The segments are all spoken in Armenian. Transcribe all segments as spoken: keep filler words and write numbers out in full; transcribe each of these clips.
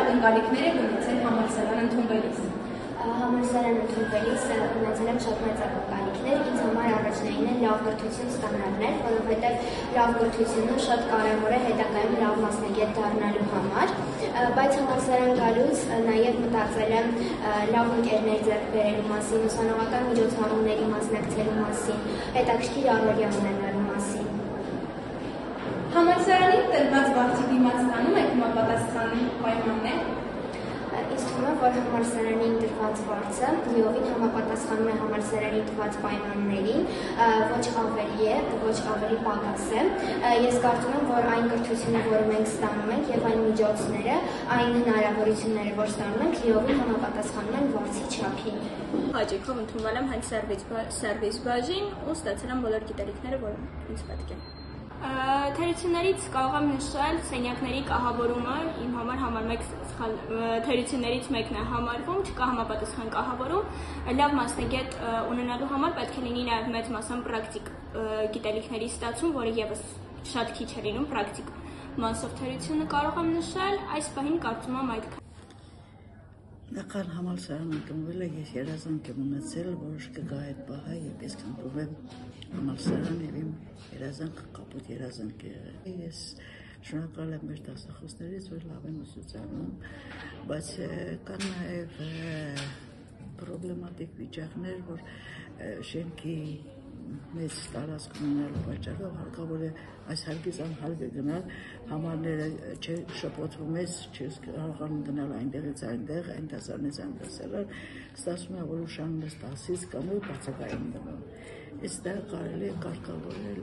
ակնկալիքներ եք ունեցել համալսարան ընդունվելիս։ Համալսարան ընդունվելիս ունեցել եմ շատ մեծ ակնկալիքներ, ինձ համար առաջնային է լավ կրթություն ստանալն, որովհետև լավ կրթությունը շատ կարևոր է հետագայում լավ մասնագետ դառնալու համար, բայց համալսարան գալուց նաև մտածել եմ լավ ընկերներ ձեռք բերելու մասին, ուսանողական միջոցառումների մասնակցելու մասին, հետաքրքիր առօրյա ունենալու մասին։ Համալսարանի տրված վարձի դիմաց ստանում եք համապատասխան պայմաններ։ Ինձ թվում է, որ համալսարանին տրված վարձը լիովին համապատասխանում է համալսարանի տրված պայմաններին, ոչ ավելի է, ոչ ավելի պակաս է։ Ես կարծում եմ, որ այն կրթությունը, որը մենք ստանում ենք, եւ այն միջոցները, այն հնարավորությունները, որ ստանում ենք, լիովին համապատասխանում են վարձի չափին։ Հաճույքով ընդունվել եմ հենց սերվիս բաժին ու ստացել եմ բոլոր գիտելիքները, որ ինձ պետք են։ Թերություններից կարող եմ նշել սենյակների կահավորումը, իմ համար համար մեկ սխալ թերություններից մեկն է համարվում, չկա համապատասխան կահավորում, լավ մասնագետ ունենալու համար պետք է լինի նաև մեծ մասամբ պրակտիկ գիտելիքների ստացում, որը եւս շատ քիչ է լինում պրակտիկ մասով թերությունը կարող եմ նշել, այս պահին կարծում եմ այդքան։ Նախքան համալսարան ընդունվել է, ես երազանք եմ ունեցել, որ կգա այդ պահը, երբ ես կընդունվեմ համալսարան եւ իմ երազանքը կապույտ երազանք է եղել։ Ես շնորհակալ եմ մեր դասախոսներից, որ լավ են ուսուցանում, բայց կան նաեւ պրոբլեմատիկ վիճակներ, որ շենքի մեծ տարածք ունենալու պատճառով հարկավոր է այս հարկից անհալվ է գնալ, համարները չշփոթվում ես, չես կարողանում գնալ այնտեղից այնտեղ, այն դասարանից այն դասարան, ստացվում է, որ ուշանում ես դասից կամ ու բացակայում գնում։ Այստեղ կարելի է կարգավորել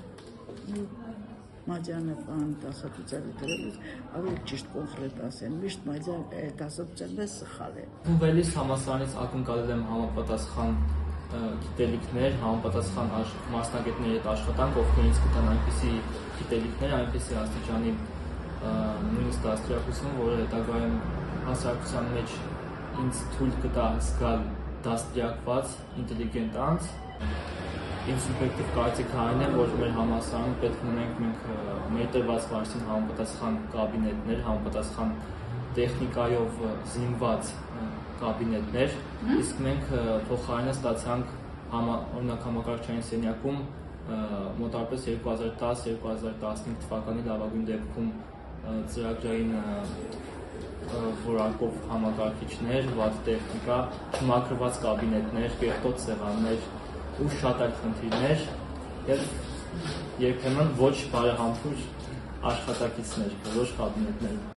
մատյանական դասացուցակի դրելուց ավելի ճիշտ կոնկրետ ասեն, միշտ դասացուցակը սխալ է։ Ընդունվելիս համալսարանից ակնկալել եմ համապատասխան գիտելիքներ, համապատասխան մասնագետների հետ աշխատանք, ովքեր ինձ կտան այնպիսի գիտելիքներ, այնպիսի աստիճանի նույնիսկ դաստիարակություն, որը հետագայում հասարակության մեջ ինձ թույլ կտա զգալ դաստիարակված, ինտելիգենտ անձ։ Իմ սուբյեկտիվ կարծիքը այն է, որ մեր համալսարանում պետք է ունենք մենք մեր տրված վարձին համապատասխան կաբինետներ, համապատասխան տեխնիկայով զինված կաբինետներ, իսկ մենք փոխարենը ստացանք օրինակ համակարգչային սենյակում մոտավորապես երկու հազար տաս երկու հազար տասնհինգ թվականի լավագույն դեպքում ծրագրային որակով համակարգիչներ, վատ տեխնիկա, չմաքրված կաբինետներ, կեղտոտ սեղաններ ու շատ այլ խնդիրներ եւ երբեմն ոչ բարեհամբույր աշխատակիցներ, ոչ կաբինետներ։